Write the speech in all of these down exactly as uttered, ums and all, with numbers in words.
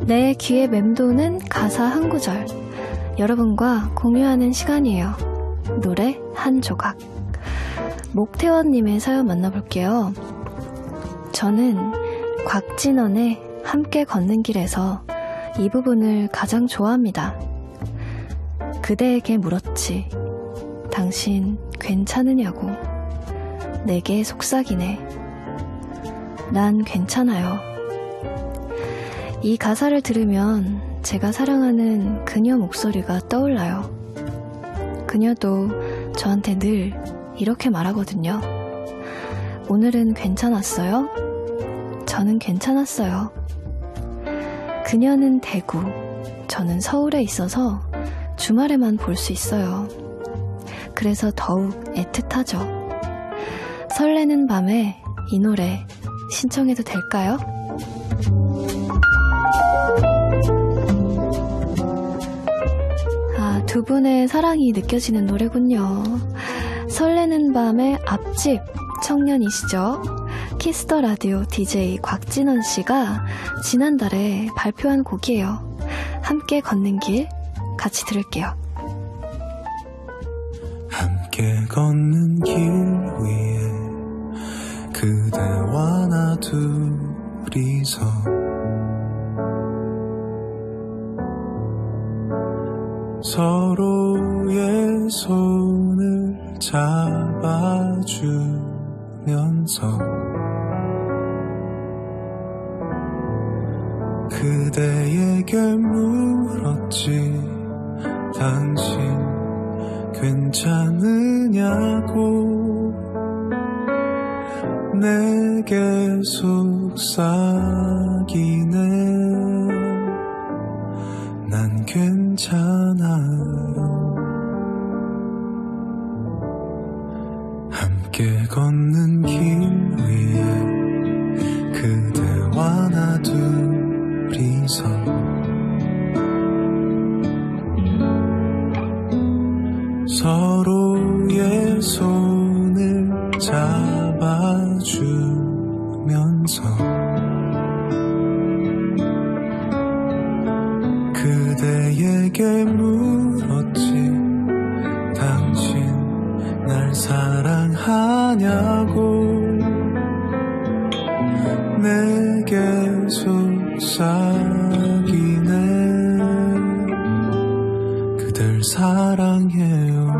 내 귀에 맴도는 가사 한 구절, 여러분과 공유하는 시간이에요. 노래 한 조각. 목태원님의 사연 만나볼게요. 저는 곽진원의 함께 걷는 길에서 이 부분을 가장 좋아합니다. 그대에게 물었지. 당신 괜찮으냐고. 내게 속삭이네. 난 괜찮아요. 이 가사를 들으면 제가 사랑하는 그녀 목소리가 떠올라요. 그녀도 저한테 늘 이렇게 말하거든요. 오늘은 괜찮았어요? 저는 괜찮았어요. 그녀는 대구, 저는 서울에 있어서 주말에만 볼 수 있어요. 그래서 더욱 애틋하죠. 설레는 밤에 이 노래 신청해도 될까요? 아, 두 분의 사랑이 느껴지는 노래군요. 설레는 밤의 앞집 청년이시죠? 키스더 라디오 디제이 곽진원 씨가 지난달에 발표한 곡이에요. 함께 걷는 길 같이 들을게요. 함께 걷는 길 위에 그대와 나 둘이서 서로의 손을 잡아주면서 그대에게 물었지. 당신 괜찮으냐고. 내게 속삭이네. 난 괜찮아요. 함께 걷는 길 위에 그대와 나 둘이서 서로의 손을 잡아주면서 그대에게 물었지. 당신 날 사랑하냐고. 내게 속삭이네. 그댈 사랑해요.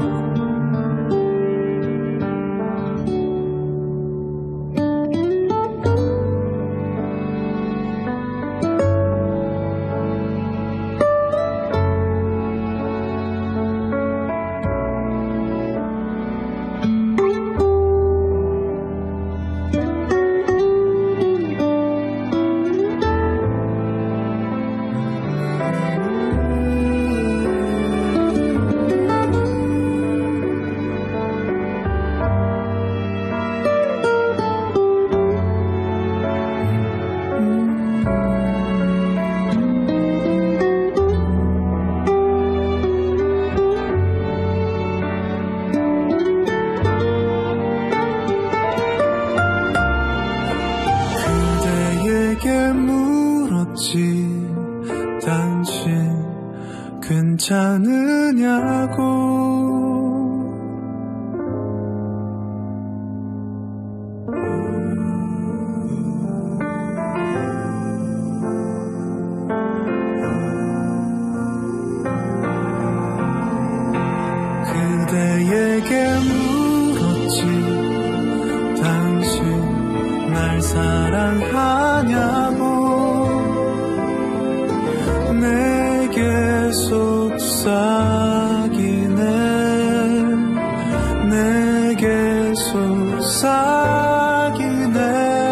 당신 괜찮으냐고. 그대에게 물었지. 당신 날 사랑하냐고. 내게 속삭이네. 내게 속삭이네.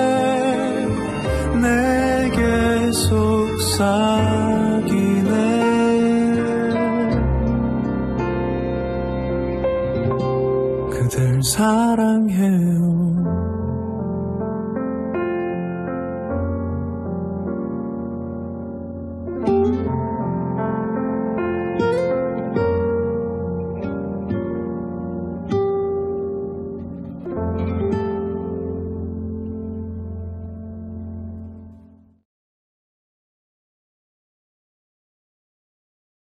내게 속삭이네. 그댈 사랑해요.